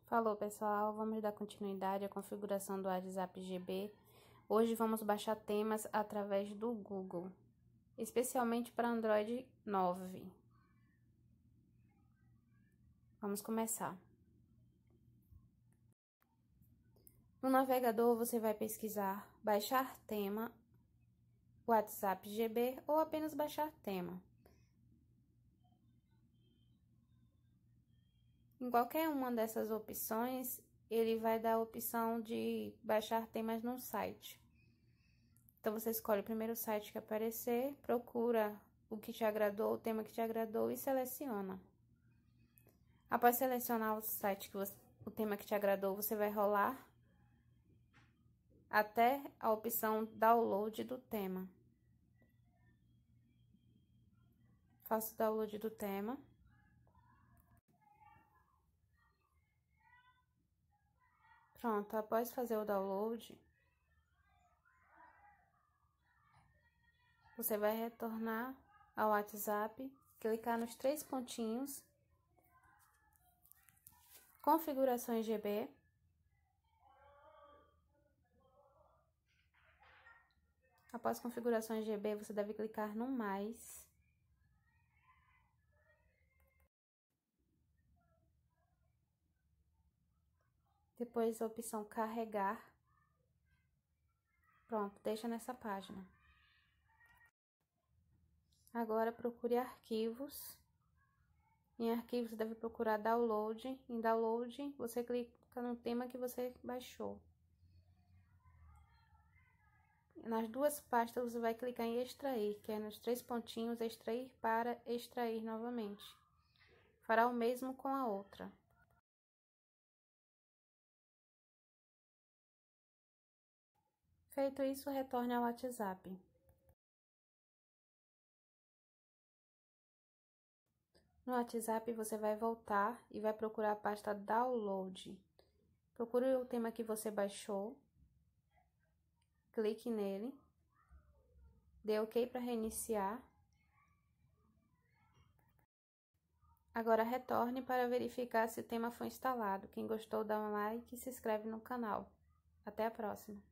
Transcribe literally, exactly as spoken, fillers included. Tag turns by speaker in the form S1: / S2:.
S1: Falou, pessoal, vamos dar continuidade à configuração do WhatsApp G B. Hoje vamos baixar temas através do Google, especialmente para Android nove. Vamos começar. No navegador você vai pesquisar baixar tema, WhatsApp G B ou apenas baixar tema. Em qualquer uma dessas opções, ele vai dar a opção de baixar temas no site. Então, você escolhe o primeiro site que aparecer, procura o que te agradou, o tema que te agradou e seleciona. Após selecionar o site que você, o tema que te agradou, você vai rolar até a opção download do tema. Faço o download do tema. Pronto, após fazer o download, você vai retornar ao WhatsApp, clicar nos três pontinhos, configurações G B. Após configurações G B, você deve clicar no mais. Depois a opção carregar. Pronto, deixa nessa página. Agora procure arquivos. Em arquivos, você deve procurar download. Em download, você clica no tema que você baixou. Nas duas pastas, você vai clicar em extrair, que é nos três pontinhos, extrair para extrair novamente. Fará o mesmo com a outra. Feito isso, retorne ao WhatsApp. No WhatsApp, você vai voltar e vai procurar a pasta Download. Procure o tema que você baixou. Clique nele. Dê OK para reiniciar. Agora, retorne para verificar se o tema foi instalado. Quem gostou, dá um like e se inscreve no canal. Até a próxima!